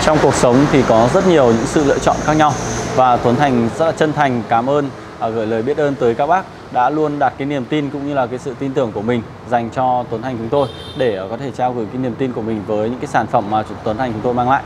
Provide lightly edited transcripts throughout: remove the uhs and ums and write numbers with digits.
Trong cuộc sống thì có rất nhiều những sự lựa chọn khác nhau và Tuấn Thành rất là chân thành cảm ơn, gửi lời biết ơn tới các bác đã luôn đặt cái niềm tin cũng như là cái sự tin tưởng của mình dành cho Tuấn Thành chúng tôi để có thể trao gửi cái niềm tin của mình với những cái sản phẩm mà Tuấn Thành chúng tôi mang lại.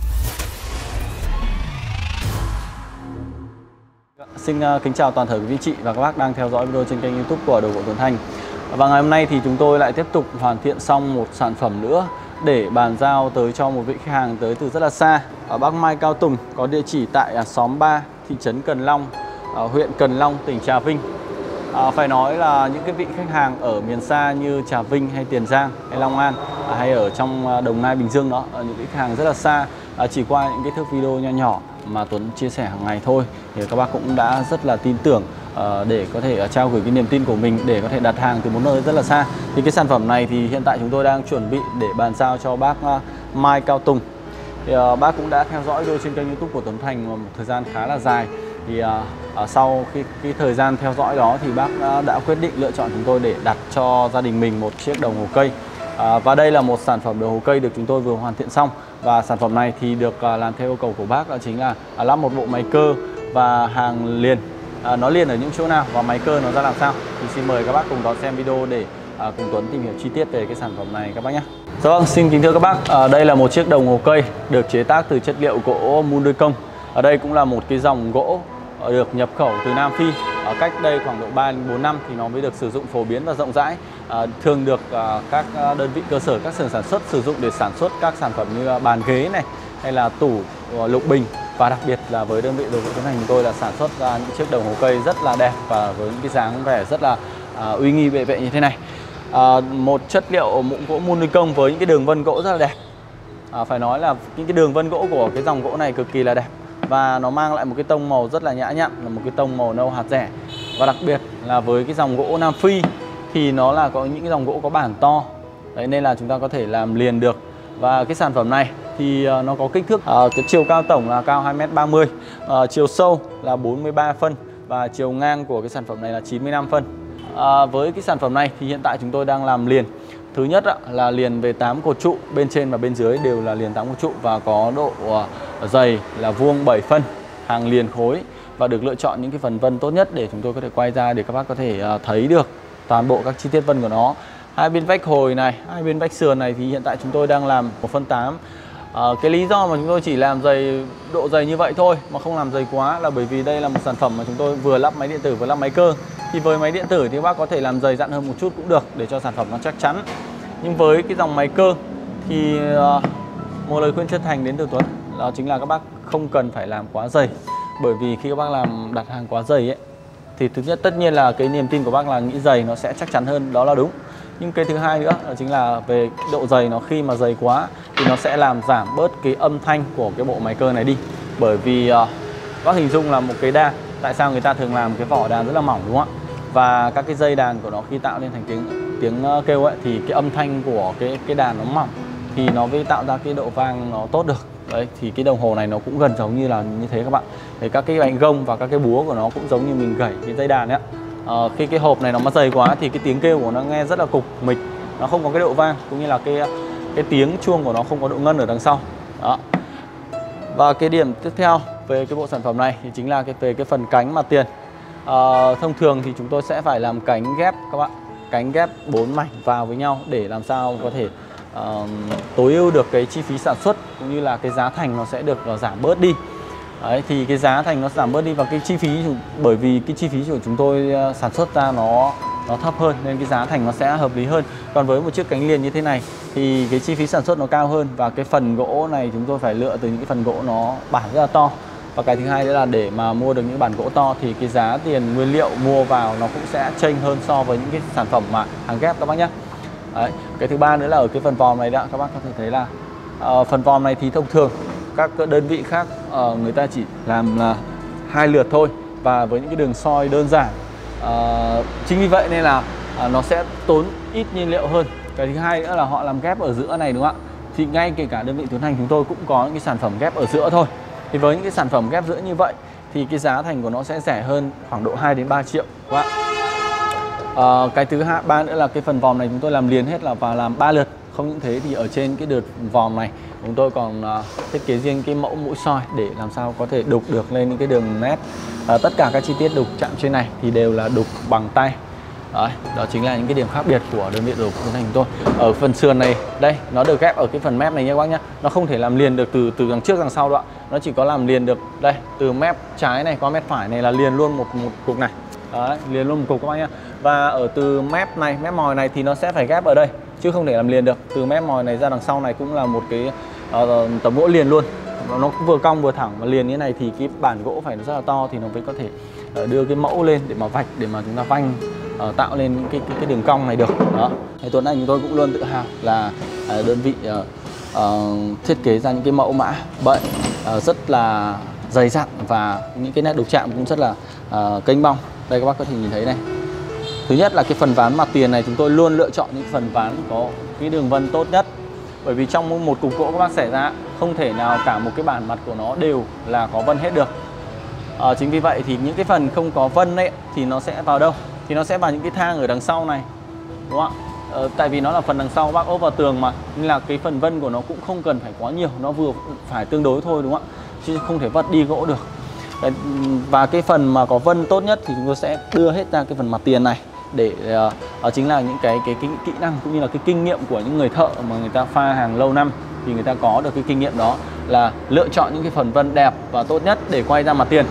Xin kính chào toàn thể quý vị chị và các bác đang theo dõi video trên kênh YouTube của Đồ Gỗ Tuấn Thành. Và ngày hôm nay thì chúng tôi lại tiếp tục hoàn thiện xong một sản phẩm nữa để bàn giao tới cho một vị khách hàng tới từ rất là xa. Ở bác Mai Cao Tùng có địa chỉ tại xóm 3, thị trấn Cần Long, huyện Cần Long, tỉnh Trà Vinh. Phải nói là những cái vị khách hàng ở miền xa như Trà Vinh hay Tiền Giang hay Long An hay ở trong Đồng Nai, Bình Dương đó, những vị khách hàng rất là xa, chỉ qua những cái thước video nho nhỏ mà Tuấn chia sẻ hàng ngày thôi thì các bác cũng đã rất là tin tưởng để có thể trao gửi cái niềm tin của mình để có thể đặt hàng từ một nơi rất là xa. Thì cái sản phẩm này thì hiện tại chúng tôi đang chuẩn bị để bàn giao cho bác Mai Cao Tùng. Thì bác cũng đã theo dõi video trên kênh YouTube của Tuấn Thành một thời gian khá là dài. Thì sau cái thời gian theo dõi đó thì bác đã quyết định lựa chọn chúng tôi để đặt cho gia đình mình một chiếc đồng hồ cây. Và đây là một sản phẩm đồng hồ cây được chúng tôi vừa hoàn thiện xong. Và sản phẩm này thì được làm theo yêu cầu của bác, đó chính là lắp một bộ máy cơ và hàng liền. Nó liền ở những chỗ nào và máy cơ nó ra làm sao thì xin mời các bác cùng đón xem video để cùng Tuấn tìm hiểu chi tiết về cái sản phẩm này các bác nhé. Vâng, xin kính thưa các bác, đây là một chiếc đồng hồ cây được chế tác từ chất liệu gỗ mun đôi công. Ở đây cũng là một cái dòng gỗ được nhập khẩu từ Nam Phi. Cách đây khoảng độ 3-4 năm thì nó mới được sử dụng phổ biến và rộng rãi. Thường được các đơn vị cơ sở, các xưởng sản xuất sử dụng để sản xuất các sản phẩm như bàn ghế này hay là tủ, lục bình. Và đặc biệt là với đơn vị Đồ Gỗ Tuấn Thành chúng tôi là sản xuất ra những chiếc đồng hồ cây rất là đẹp và với những cái dáng vẻ rất là uy nghi bệ vệ như thế này. Một chất liệu mụn gỗ mun đôi công với những cái đường vân gỗ rất là đẹp. Phải nói là những cái đường vân gỗ của cái dòng gỗ này cực kỳ là đẹp và nó mang lại một cái tông màu rất là nhã nhặn, là một cái tông màu nâu hạt rẻ. Và đặc biệt là với cái dòng gỗ Nam Phi thì nó là có những cái dòng gỗ có bản to. Đấy, nên là chúng ta có thể làm liền được. Và cái sản phẩm này thì nó có kích thước, cái chiều cao tổng là cao 2m30, chiều sâu là 43 phân và chiều ngang của cái sản phẩm này là 95 phân. Với cái sản phẩm này thì hiện tại chúng tôi đang làm liền. Thứ nhất là liền về 8 cột trụ, bên trên và bên dưới đều là liền 8 cột trụ và có độ dày là vuông 7 phân, hàng liền khối và được lựa chọn những cái phần vân tốt nhất để chúng tôi có thể quay ra để các bác có thể thấy được toàn bộ các chi tiết vân của nó. Hai bên vách hồi này, hai bên vách sườn này thì hiện tại chúng tôi đang làm 1/8. Cái lý do mà chúng tôi chỉ làm dày độ dày như vậy thôi mà không làm dày quá là bởi vì đây là một sản phẩm mà chúng tôi vừa lắp máy điện tử vừa lắp máy cơ. Thì với máy điện tử thì các bác có thể làm dày dặn hơn một chút cũng được để cho sản phẩm nó chắc chắn. Nhưng với cái dòng máy cơ thì một lời khuyên chân thành đến từ Tuấn đó chính là các bác không cần phải làm quá dày. Bởi vì khi các bác làm đặt hàng quá dày ấy thì thứ nhất tất nhiên là cái niềm tin của bác là nghĩ dày nó sẽ chắc chắn hơn, đó là đúng. Nhưng cái thứ hai nữa đó chính là về độ dày, nó khi mà dày quá thì nó sẽ làm giảm bớt cái âm thanh của cái bộ máy cơ này đi. Bởi vì bác hình dung là một cái đàn, tại sao người ta thường làm cái vỏ đàn rất là mỏng đúng không ạ? Và các cái dây đàn của nó khi tạo lên thành tiếng kêu ấy thì cái âm thanh của cái đàn nó mỏng thì nó mới tạo ra cái độ vang nó tốt được. Đấy, thì cái đồng hồ này nó cũng gần giống như là như thế các bạn. Thì các cái bánh gông và các cái búa của nó cũng giống như mình gảy cái dây đàn ấy. Khi cái hộp này nó mà dày quá thì cái tiếng kêu của nó nghe rất là cục mịch, nó không có cái độ vang cũng như là cái tiếng chuông của nó không có độ ngân ở đằng sau. Đó. Và cái điểm tiếp theo về cái bộ sản phẩm này thì chính là về cái phần cánh mặt tiền. Thông thường thì chúng tôi sẽ phải làm cánh ghép các bạn, cánh ghép 4 mảnh vào với nhau để làm sao có thể tối ưu được cái chi phí sản xuất cũng như là cái giá thành nó sẽ được giảm bớt đi. Đấy, thì cái giá thành nó giảm bớt đi và cái chi phí, bởi vì cái chi phí của chúng tôi sản xuất ra nó thấp hơn nên cái giá thành nó sẽ hợp lý hơn. Còn với một chiếc cánh liền như thế này thì cái chi phí sản xuất nó cao hơn và cái phần gỗ này chúng tôi phải lựa từ những cái phần gỗ nó bản rất là to. Và cái thứ hai nữa là để mà mua được những bản gỗ to thì cái giá tiền nguyên liệu mua vào nó cũng sẽ chênh hơn so với những cái sản phẩm mà hàng ghép các bác nhé. Đấy. Cái thứ ba nữa là ở cái phần vòm này đó, các bác có thể thấy là phần vòm này thì thông thường các đơn vị khác người ta chỉ làm là 2 lượt thôi và với những cái đường soi đơn giản. Chính vì vậy nên là nó sẽ tốn ít nhiên liệu hơn. Cái thứ hai nữa là họ làm ghép ở giữa này đúng không ạ? Thì ngay kể cả đơn vị Tuấn Thành chúng tôi cũng có những cái sản phẩm ghép ở giữa thôi. Thì với những cái sản phẩm ghép giữa như vậy thì cái giá thành của nó sẽ rẻ hơn khoảng độ 2 đến 3 triệu các bạn. Cái thứ ba nữa là cái phần vòm này chúng tôi làm liền hết là và làm 3 lượt, Không những thế thì ở trên cái đợt vòm này chúng tôi còn thiết kế riêng cái mẫu mũi soi để làm sao có thể đục được lên những cái đường nét. Tất cả các chi tiết đục chạm trên này thì đều là đục bằng tay. Đấy, đó chính là những cái điểm khác biệt của đơn vị đồ của Tuấn Thành chúng tôi. Ở phần sườn này, đây, nó được ghép ở cái phần mép này nha các bác nhé. Nó không thể làm liền được từ đằng trước đằng sau đâu ạ. Nó chỉ có làm liền được đây, từ mép trái này qua mép phải này là liền luôn một cục này. Đấy, liền luôn một cục các bác nhé. Và ở từ mép này, mép mòi này thì nó sẽ phải ghép ở đây, chứ không thể làm liền được. Từ mép mòi này ra đằng sau này cũng là một cái tấm gỗ liền luôn. Nó vừa cong vừa thẳng và liền như thế này thì cái bản gỗ phải rất là to thì nó mới có thể đưa cái mẫu lên để mà vạch, để mà chúng ta vanh tạo lên những cái đường cong này được. Đó. Thì Tuấn Anh chúng tôi cũng luôn tự hào là đơn vị thiết kế ra những cái mẫu mã bậy rất là dày dặn và những cái nét đục chạm cũng rất là kênh bong. Đây các bác có thể nhìn thấy này. Thứ nhất là cái phần ván mặt tiền này chúng tôi luôn lựa chọn những phần ván có cái đường vân tốt nhất. Bởi vì trong một cục gỗ các bác xẻ ra không thể nào cả một cái bản mặt của nó đều là có vân hết được. Chính vì vậy thì những cái phần không có vân ấy thì nó sẽ vào đâu? Thì nó sẽ vào những cái thang ở đằng sau này, đúng không ạ? Tại vì nó là phần đằng sau bác ốp vào tường mà, nên là cái phần vân của nó cũng không cần phải quá nhiều, nó vừa phải tương đối thôi, đúng không ạ? Chứ không thể vất đi gỗ được. Đấy, và cái phần mà có vân tốt nhất thì chúng tôi sẽ đưa hết ra cái phần mặt tiền này để chính là những cái kỹ năng cũng như là cái kinh nghiệm của những người thợ mà người ta pha hàng lâu năm, thì người ta có được cái kinh nghiệm đó là lựa chọn những cái phần vân đẹp và tốt nhất để quay ra mặt tiền.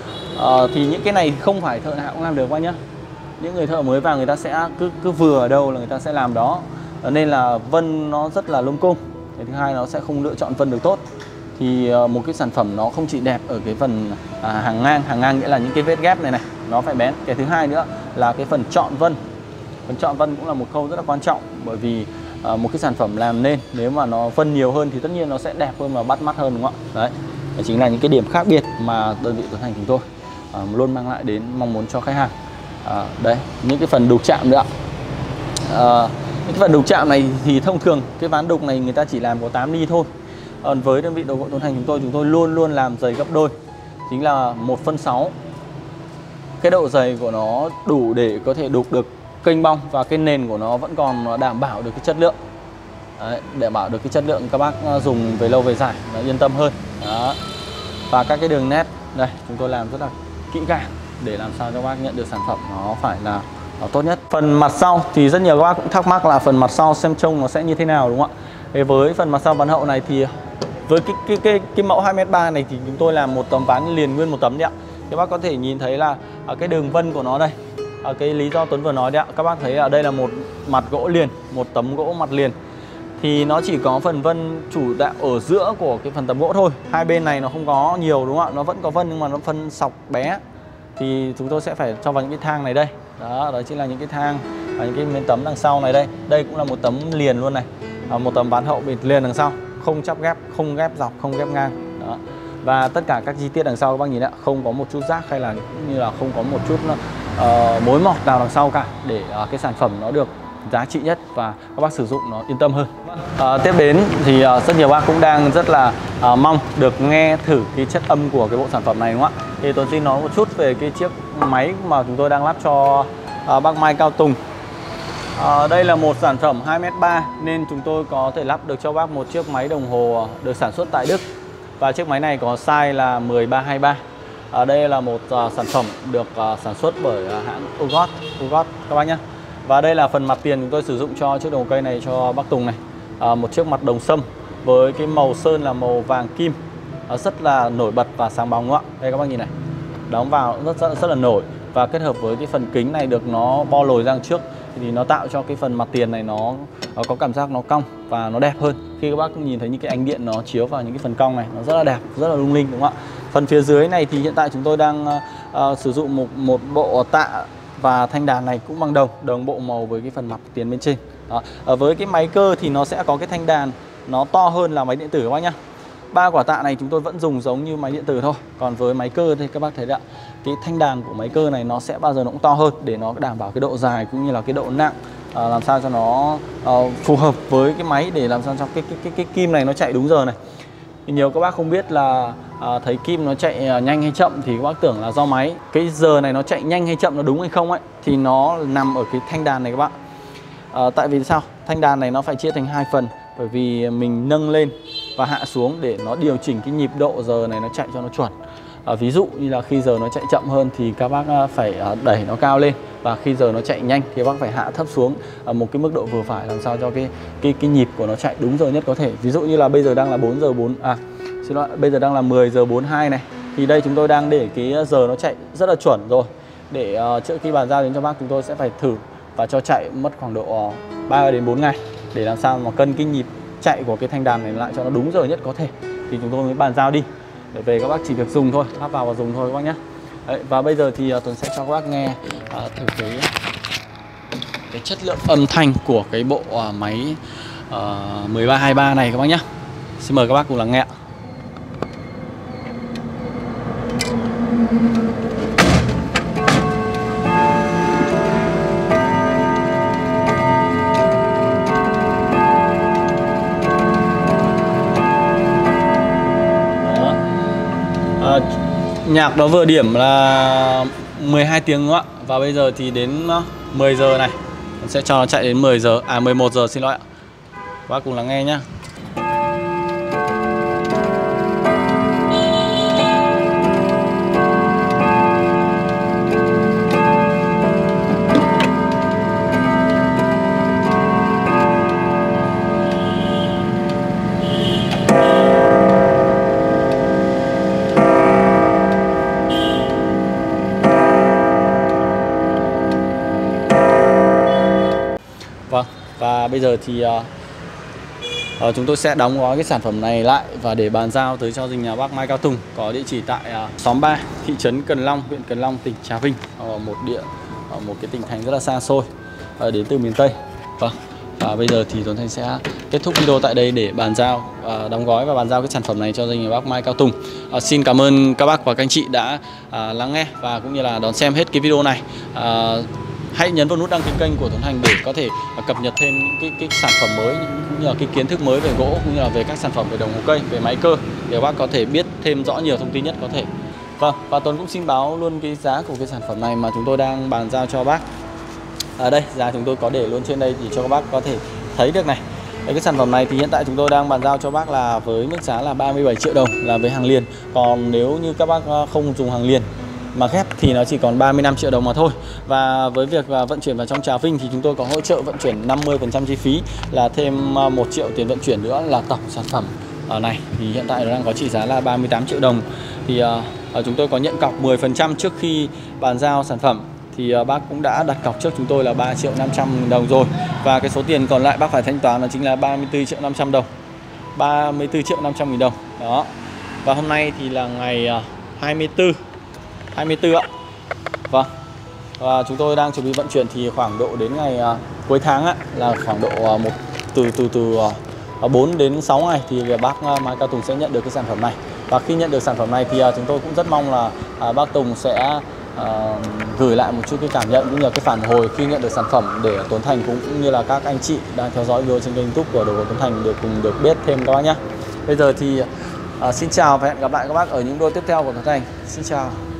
Thì những cái này không phải thợ nào cũng làm được các nhá. Những người thợ mới vào người ta sẽ cứ vừa ở đâu là người ta sẽ làm đó, nên là vân nó rất là lung cung. Cái thứ hai nó sẽ không lựa chọn vân được tốt. Thì một cái sản phẩm nó không chỉ đẹp ở cái phần hàng ngang nghĩa là những cái vết ghép này nó phải bén. Cái thứ hai nữa là cái phần chọn vân. Phần chọn vân cũng là một khâu rất là quan trọng, bởi vì một cái sản phẩm làm nên nếu mà nó vân nhiều hơn thì tất nhiên nó sẽ đẹp hơn và bắt mắt hơn, đúng không ạ? Đấy, đó chính là những cái điểm khác biệt mà đơn vị Tuấn Thành chúng tôi luôn mang lại đến mong muốn cho khách hàng. Đấy, những cái phần đục chạm nữa. Những cái phần đục chạm này thì thông thường cái ván đục này người ta chỉ làm có 8 ly thôi. Còn với đơn vị đồ gỗ Tuấn Thành chúng tôi luôn luôn làm dày gấp đôi, chính là 1/6. Cái độ dày của nó đủ để có thể đục được kênh bong và cái nền của nó vẫn còn đảm bảo được cái chất lượng. Đấy, để bảo được cái chất lượng các bác dùng về lâu về dài nó yên tâm hơn. Đó. Và các cái đường nét đây chúng tôi làm rất là kỹ càng để làm sao cho các bác nhận được sản phẩm nó phải là tốt nhất. Phần mặt sau thì rất nhiều các bác cũng thắc mắc là phần mặt sau xem trông nó sẽ như thế nào, đúng không ạ? Thì với phần mặt sau ván hậu này thì với cái mẫu 2m3 này thì chúng tôi làm một tấm ván liền nguyên một tấm đấy ạ. Các bác có thể nhìn thấy là cái đường vân của nó đây. Cái lý do Tuấn vừa nói đấy ạ, các bác thấy ở đây là một mặt gỗ liền, một tấm gỗ mặt liền. Thì nó chỉ có phần vân chủ đạo ở giữa của cái phần tấm gỗ thôi. Hai bên này nó không có nhiều, đúng không ạ? Nó vẫn có vân nhưng mà nó phân sọc bé. Thì chúng tôi sẽ phải cho vào những cái thang này đây. Đó chính là những cái thang và những cái miếng tấm đằng sau này đây. Đây cũng là một tấm liền luôn này. Một tấm ván hậu bịt liền đằng sau, không chắp ghép, không ghép dọc, không ghép ngang. Đó. Và tất cả các chi tiết đằng sau các bác nhìn ạ, không có một chút rác hay là như là không có một chút mối mọt nào đằng sau cả, để cái sản phẩm nó được giá trị nhất và các bác sử dụng nó yên tâm hơn. Tiếp đến thì rất nhiều bác cũng đang rất là mong được nghe thử cái chất âm của cái bộ sản phẩm này, đúng không ạ? Thì tôi xin nói một chút về cái chiếc máy mà chúng tôi đang lắp cho bác Mai Cao Tùng. Đây là một sản phẩm 2m3 nên chúng tôi có thể lắp được cho bác một chiếc máy đồng hồ được sản xuất tại Đức. Và chiếc máy này có size là 1323. Đây là một sản phẩm được sản xuất bởi hãng Ugot các bác nhé. Và đây là phần mặt tiền chúng tôi sử dụng cho chiếc đồng hồ cây này cho bác Tùng này. Một chiếc mặt đồng sâm với cái màu sơn là màu vàng kim, rất là nổi bật và sáng bóng, đúng không ạ? Đây các bác nhìn này, đóng vào rất là nổi. Và kết hợp với cái phần kính này được nó bo lồi ra trước thì nó tạo cho cái phần mặt tiền này nó có cảm giác nó cong và nó đẹp hơn. Khi các bác nhìn thấy những cái ánh điện nó chiếu vào những cái phần cong này, nó rất là đẹp, rất là lung linh, đúng không ạ? Phần phía dưới này thì hiện tại chúng tôi đang sử dụng một bộ tạ và thanh đàn này cũng bằng đồng bộ màu với cái phần mặt tiền bên trên. Đó. Với cái máy cơ thì nó sẽ có cái thanh đàn nó to hơn là máy điện tử các bác nhá. 3 quả tạ này chúng tôi vẫn dùng giống như máy điện tử thôi. Còn với máy cơ thì các bác thấy đấy ạ, cái thanh đàn của máy cơ này nó sẽ bao giờ nó cũng to hơn để nó đảm bảo cái độ dài cũng như là cái độ nặng, làm sao cho nó phù hợp với cái máy, để làm sao cho cái kim này nó chạy đúng giờ này. Thì nhiều các bác không biết là thấy kim nó chạy nhanh hay chậm thì các bác tưởng là do máy. Cái giờ này nó chạy nhanh hay chậm, nó đúng hay không ấy thì nó nằm ở cái thanh đàn này các bạn. Tại vì sao? Thanh đàn này nó phải chia thành hai phần, bởi vì mình nâng lên và hạ xuống để nó điều chỉnh cái nhịp độ giờ này nó chạy cho nó chuẩn. Ví dụ như là khi giờ nó chạy chậm hơn thì các bác phải đẩy nó cao lên, và khi giờ nó chạy nhanh thì các bác phải hạ thấp xuống ở một cái mức độ vừa phải, làm sao cho cái nhịp của nó chạy đúng giờ nhất có thể. Ví dụ như là bây giờ đang là 4 giờ bây giờ đang là 10 giờ 42 này, thì đây chúng tôi đang để cái giờ nó chạy rất là chuẩn rồi. Để trước khi bàn giao đến cho bác, chúng tôi sẽ phải thử và cho chạy mất khoảng độ 3 đến 4 ngày để làm sao mà cân cái nhịp chạy của cái thanh đàn này lại cho nó đúng giờ nhất có thể, thì chúng tôi mới bàn giao đi. Để về các bác chỉ việc dùng thôi, lắp vào và dùng thôi các bác nhé. Đấy, và bây giờ thì Tuấn sẽ cho các bác nghe thử cái chất lượng âm thanh của cái bộ máy 1323 này các bác nhé. Xin mời các bác cùng lắng nghe. Nhạc đó vừa điểm là 12 tiếng đúng không ạ? Và bây giờ thì đến 10 giờ này, mình sẽ cho nó chạy đến 11 giờ xin lỗi ạ. Bác cùng lắng nghe nhá. Vâng, và bây giờ thì chúng tôi sẽ đóng gói cái sản phẩm này lại và để bàn giao tới cho nhà bác Mai Cao Tùng, có địa chỉ tại xóm 3, thị trấn Cần Long, huyện Cần Long, tỉnh Trà Vinh, một cái tỉnh thành rất là xa xôi đến từ miền Tây. Vâng, và bây giờ thì Tuấn Thanh sẽ kết thúc video tại đây để bàn giao, đóng gói và bàn giao cái sản phẩm này cho nhà bác Mai Cao Tùng. Xin cảm ơn các bác và các anh chị đã lắng nghe và cũng như là đón xem hết cái video này. Hãy nhấn vào nút đăng ký kênh của Tuấn Thành để có thể cập nhật thêm những cái sản phẩm mới, cũng như là cái kiến thức mới về gỗ, cũng như là về các sản phẩm về đồng hồ cây, về máy cơ, để các bác có thể biết thêm rõ nhiều thông tin nhất có thể. Vâng, và Tuấn cũng xin báo luôn cái giá của cái sản phẩm này mà chúng tôi đang bàn giao cho bác. Ở đây giá chúng tôi có để luôn trên đây thì cho các bác có thể thấy được này. Cái sản phẩm này thì hiện tại chúng tôi đang bàn giao cho bác là với mức giá là 37 triệu đồng là với hàng liền. Còn nếu như các bác không dùng hàng liền mà ghép thì nó chỉ còn 35 triệu đồng mà thôi. Và với việc vận chuyển vào trong Trà Vinh thì chúng tôi có hỗ trợ vận chuyển 50% chi phí, là thêm 1 triệu tiền vận chuyển nữa là tổng sản phẩm này. Thì hiện tại nó đang có trị giá là 38 triệu đồng. Thì chúng tôi có nhận cọc 10% trước khi bàn giao sản phẩm. Thì bác cũng đã đặt cọc trước chúng tôi là 3 triệu 500 nghìn đồng rồi. Và cái số tiền còn lại bác phải thanh toán là chính là 34 triệu 500 đồng. 34 triệu 500 nghìn đồng. Đó. Và hôm nay thì là ngày 24 ạ. Vâng. Và chúng tôi đang chuẩn bị vận chuyển thì khoảng độ đến ngày cuối tháng á, là khoảng độ từ 4 đến 6 ngày thì bác Mai Cao Tùng sẽ nhận được cái sản phẩm này. Và khi nhận được sản phẩm này thì chúng tôi cũng rất mong là bác Tùng sẽ gửi lại một chút cái cảm nhận cũng như là cái phản hồi khi nhận được sản phẩm, để Tuấn Thành cũng như là các anh chị đang theo dõi video trên kênh YouTube của Đồ Gỗ Tuấn Thành được biết thêm các bác nhé. Bây giờ thì xin chào và hẹn gặp lại các bác ở những video tiếp theo của Tuấn Thành. Xin chào.